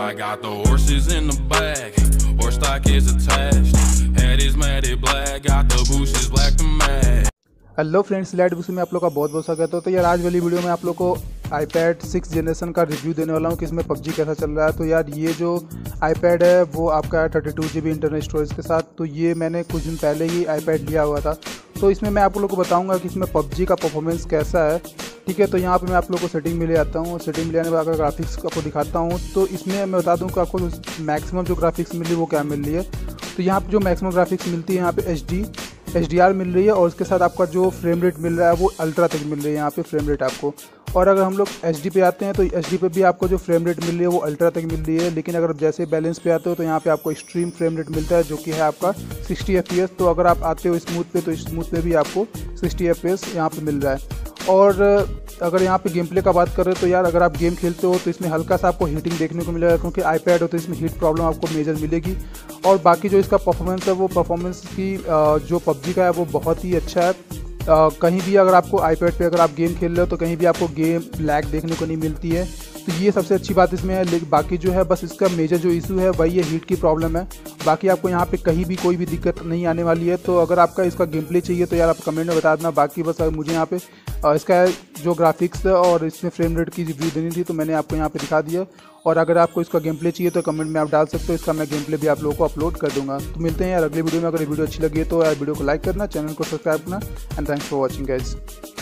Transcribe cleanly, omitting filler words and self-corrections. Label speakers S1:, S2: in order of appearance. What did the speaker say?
S1: I got the horses in the back, horse stock is attached. Head is matted black, got the bushes black to match.
S2: Hello friends, light books में आप लोग का बहुत बहुत स्वागत है। तो यार आज वाली वीडियो में आप लोग को iPad 6 जनरेशन का रिव्यू देने वाला हूँ कि इसमें PUBG कैसा चल रहा है। तो यार ये जो iPad है वो आपका 32 GB इंटरनल स्टोरेज के साथ। तो ये मैंने कुछ दिन पहले ही iPad लिया हुआ था। तो इसमें मैं आप लोगों को बताऊंगा कि इसमें PUBG का परफॉर्मेंस कैसा है। ठीक है, तो यहाँ पे मैं आप लोगों को सेटिंग में ले आता हूँ। सेटिंग में ले आने के बाद अगर ग्राफिक्स आपको दिखाता हूँ तो इसमें मैं बता दूँ कि आपको मैक्सिमम जो ग्राफिक्स मिल रही है वो क्या मिल रही है। तो यहाँ पर जो मैक्सिमम ग्राफिक्स मिलती है यहाँ पे HDR मिल रही है और उसके साथ आपका जो फ्रेम रेट मिल रहा है वो अल्ट्रा तक मिल रही है यहाँ पे फ्रेम रेट आपको। और अगर हम लोग HD पे आते हैं तो HD पे भी आपको जो फ्रेम रेट मिल रही है वो अल्ट्रा तक मिल रही है। लेकिन अगर जैसे बैलेंस पे आते हो तो यहाँ पे आपको एक्सट्रीम फ्रेम रेट मिलता है जो कि है आपका 60 FPS। तो अगर आप आते हो स्मूथ पे तो स्मूथ पे भी आपको 60 FPS यहाँ पे मिल रहा है। और अगर यहाँ पे गेम प्ले का बात करें तो यार अगर आप गेम खेलते हो तो इसमें हल्का सा आपको हीटिंग देखने को मिलेगा, क्योंकि iPad हो तो इसमें हीट प्रॉब्लम आपको मेजर मिलेगी। और बाकी जो इसका परफॉर्मेंस है वो परफॉर्मेंस की जो PUBG का है वो बहुत ही अच्छा है। कहीं भी अगर आपको iPad पे अगर आप गेम खेल रहे हो तो कहीं भी आपको गेम लैग देखने को नहीं मिलती है। तो ये सबसे अच्छी बात इसमें है। लेकिन बाकी जो है बस इसका मेजर जो इशू है वही ये हीट की प्रॉब्लम है। बाकी आपको यहाँ पे कहीं भी कोई भी दिक्कत नहीं आने वाली है। तो अगर आपका इसका गेम प्ले चाहिए तो यार आप कमेंट में बता देना। बाकी बस मुझे यहाँ पे इसका जो ग्राफिक्स और इसमें फ्रेम रेट की रिव्यू देनी थी तो मैंने आपको यहाँ पे दिखा दिया। और अगर आपको इसका गेम प्ले चाहिए तो कमेंट में आप डाल सकते हो, इसका मैं गेम प्ले भी आप लोगों को अपलोड कर दूंगा। तो मिलते हैं यार अगली वीडियो में। अगर वीडियो अच्छी लगी है तो यार वीडियो को लाइक करना, चैनल को सब्सक्राइब करना। And thanks for watching guys.